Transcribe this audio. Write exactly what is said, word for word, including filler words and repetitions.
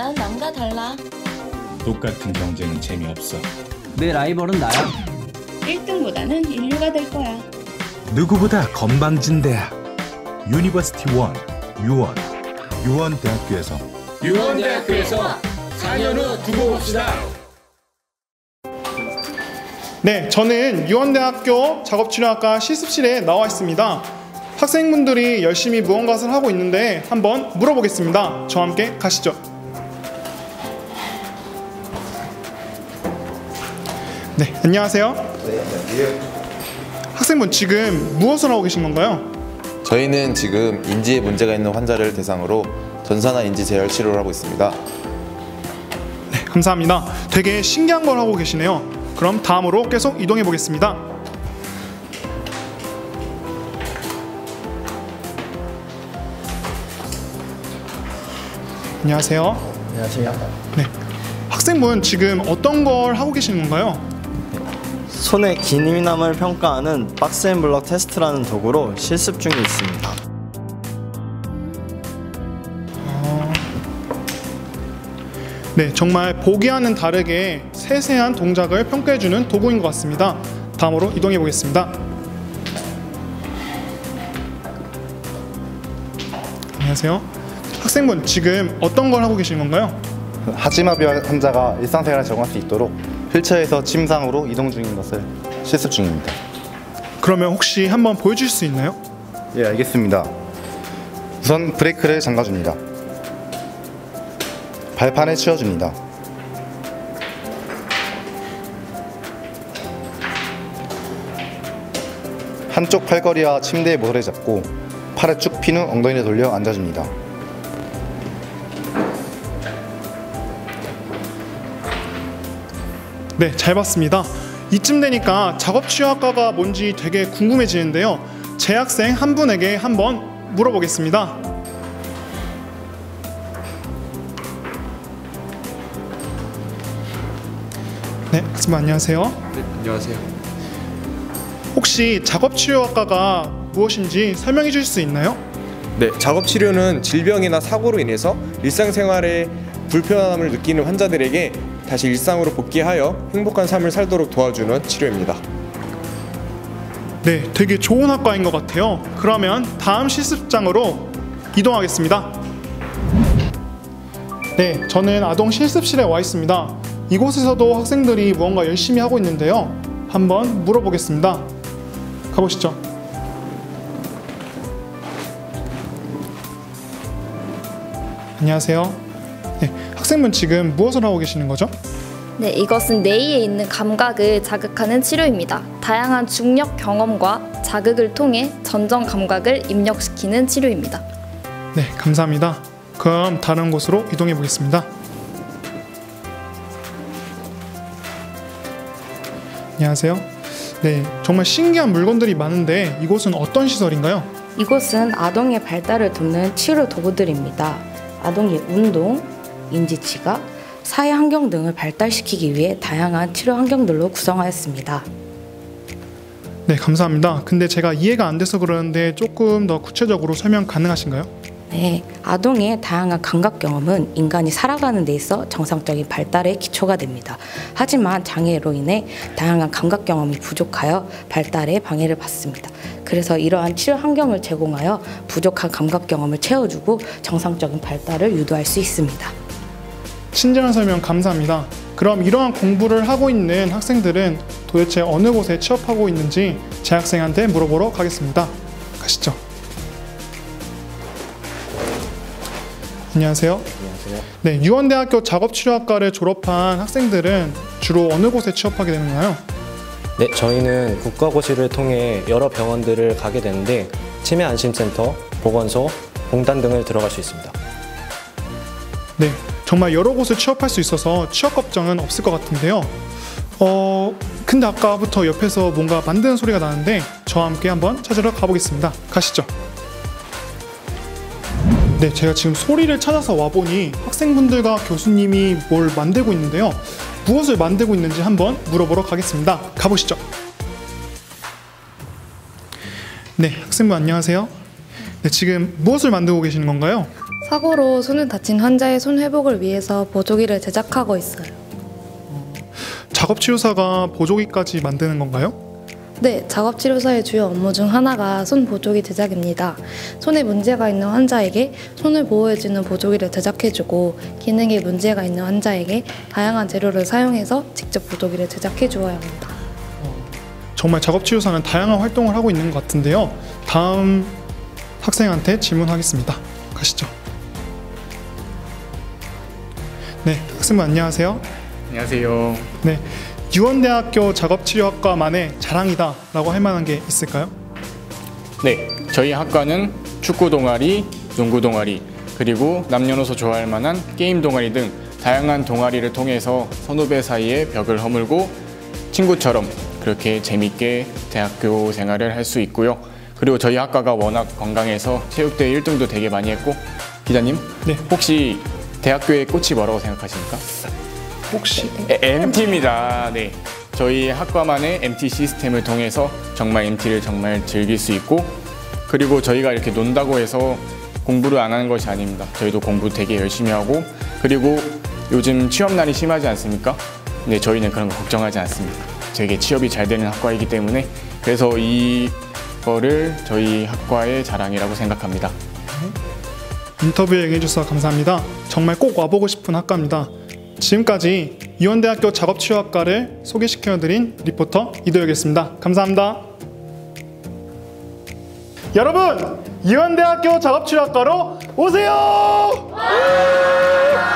난 남과 달라. 똑같은 경쟁은 재미없어. 내 라이벌은 나야. 일 등보다는 인류가 될 거야. 누구보다 건방진대야. 유니버시티 원, 유원, 유원대학교에서 유원대학교에서 사 년 후 두고 봅시다. 네, 저는 유원대학교 작업치료학과 실습실에 나와 있습니다. 학생분들이 열심히 무언가를 하고 있는데 한번 물어보겠습니다. 저와 함께 가시죠. 네, 안녕하세요. 네, 안녕하세요. 학생분 지금 무엇을 하고 계신 건가요? 저희는 지금 인지에 문제가 있는 환자를 대상으로 전산화 인지 재활 치료를 하고 있습니다. 네, 감사합니다. 되게 신기한 걸 하고 계시네요. 그럼 다음으로 계속 이동해 보겠습니다. 안녕하세요. 안녕하세요. 네, 학생분 지금 어떤 걸 하고 계시는 건가요? 손의 기능함을 평가하는 박스앤블럭 테스트라는 도구로 실습 중에 있습니다. 어... 네, 정말 보기와는 다르게 세세한 동작을 평가해주는 도구인 것 같습니다. 다음으로 이동해 보겠습니다. 안녕하세요. 학생분 지금 어떤 걸 하고 계신 건가요? 하지마비 환자가 일상생활에 적응할 수 있도록 휠체어에서 침상으로 이동 중인 것을 실습 중입니다. 그러면 혹시 한번 보여주실 수 있나요? 예, 알겠습니다. 우선 브레이크를 잠가줍니다. 발판을 치워줍니다. 한쪽 팔걸이와 침대의 모서리를 잡고 팔을 쭉 핀 후 엉덩이를 돌려 앉아줍니다. 네, 잘 봤습니다. 이쯤 되니까 작업치료학과가 뭔지 되게 궁금해지는데요. 제 학생 한 분에게 한번 물어보겠습니다. 네, 학생분 안녕하세요. 네, 안녕하세요. 혹시 작업치료학과가 무엇인지 설명해 주실 수 있나요? 네, 작업치료는 질병이나 사고로 인해서 일상생활에 불편함을 느끼는 환자들에게 다시 일상으로 복귀하여 행복한 삶을 살도록 도와주는 치료입니다. 네, 되게 좋은 학과인 것 같아요. 그러면 다음 실습장으로 이동하겠습니다. 네, 저는 아동 실습실에 와 있습니다. 이곳에서도 학생들이 무언가 열심히 하고 있는데요. 한번 물어보겠습니다. 가보시죠. 안녕하세요. 네, 학생분 지금 무엇을 하고 계시는 거죠? 네, 이것은 뇌에 있는 감각을 자극하는 치료입니다. 다양한 중력 경험과 자극을 통해 전정 감각을 입력시키는 치료입니다. 네, 감사합니다. 그럼 다른 곳으로 이동해 보겠습니다. 안녕하세요. 네, 정말 신기한 물건들이 많은데 이곳은 어떤 시설인가요? 이곳은 아동의 발달을 돕는 치료 도구들입니다. 아동의 운동, 인지치각, 사회 환경 등을 발달시키기 위해 다양한 치료 환경들로 구성하였습니다. 네, 감사합니다. 근데 제가 이해가 안 돼서 그러는데 조금 더 구체적으로 설명 가능하신가요? 네, 아동의 다양한 감각 경험은 인간이 살아가는 데 있어 정상적인 발달의 기초가 됩니다. 하지만 장애로 인해 다양한 감각 경험이 부족하여 발달에 방해를 받습니다. 그래서 이러한 치료 환경을 제공하여 부족한 감각 경험을 채워주고 정상적인 발달을 유도할 수 있습니다. 친절한 설명 감사합니다. 그럼 이러한 공부를 하고 있는 학생들은 도대체 어느 곳에 취업하고 있는지 제 학생한테 물어보러 가겠습니다. 가시죠. 안녕하세요. 안녕하세요. 네, 유원대학교 작업치료학과를 졸업한 학생들은 주로 어느 곳에 취업하게 되나요? 네, 저희는 국가고시를 통해 여러 병원들을 가게 되는데 치매안심센터, 보건소, 공단 등을 들어갈 수 있습니다. 네, 정말 여러 곳에 취업할 수 있어서 취업 걱정은 없을 것 같은데요. 어, 근데 아까부터 옆에서 뭔가 만드는 소리가 나는데 저와 함께 한번 찾으러 가보겠습니다. 가시죠. 네, 제가 지금 소리를 찾아서 와보니 학생분들과 교수님이 뭘 만들고 있는데요. 무엇을 만들고 있는지 한번 물어보러 가겠습니다. 가보시죠. 네, 학생분 안녕하세요. 네, 지금 무엇을 만들고 계시는 건가요? 사고로 손을 다친 환자의 손 회복을 위해서 보조기를 제작하고 있어요. 작업치료사가 보조기까지 만드는 건가요? 네, 작업치료사의 주요 업무 중 하나가 손 보조기 제작입니다. 손에 문제가 있는 환자에게 손을 보호해주는 보조기를 제작해주고 기능에 문제가 있는 환자에게 다양한 재료를 사용해서 직접 보조기를 제작해 주어야 합니다. 정말 작업치료사는 다양한 활동을 하고 있는 것 같은데요. 다음 학생한테 질문하겠습니다. 가시죠. 네, 학생분 안녕하세요. 안녕하세요. 네, 유원대학교 작업치료학과만의 자랑이다 라고 할 만한 게 있을까요? 네, 저희 학과는 축구 동아리, 농구 동아리, 그리고 남녀노소 좋아할 만한 게임 동아리 등 다양한 동아리를 통해서 선후배 사이에 벽을 허물고 친구처럼 그렇게 재밌게 대학교 생활을 할 수 있고요. 그리고 저희 학과가 워낙 건강해서 체육대회 일 등도 되게 많이 했고, 기자님, 네. 혹시 대학교의 꽃이 뭐라고 생각하십니까? 혹시 엠티입니다. 네, 저희 학과만의 엠티 시스템을 통해서 정말 엠티를 정말 즐길 수 있고, 그리고 저희가 이렇게 논다고 해서 공부를 안 하는 것이 아닙니다. 저희도 공부 되게 열심히 하고, 그리고 요즘 취업난이 심하지 않습니까? 네, 저희는 그런 거 걱정하지 않습니다. 되게 취업이 잘 되는 학과이기 때문에, 그래서 이거를 저희 학과의 자랑이라고 생각합니다. 인터뷰에 응해주셔서 감사합니다. 정말 꼭 와보고 싶은 학과입니다. 지금까지 유원대학교 작업치료학과를 소개시켜드린 리포터 이도혁이었습니다. 감사합니다. 여러분, 유원대학교 작업치료학과로 오세요!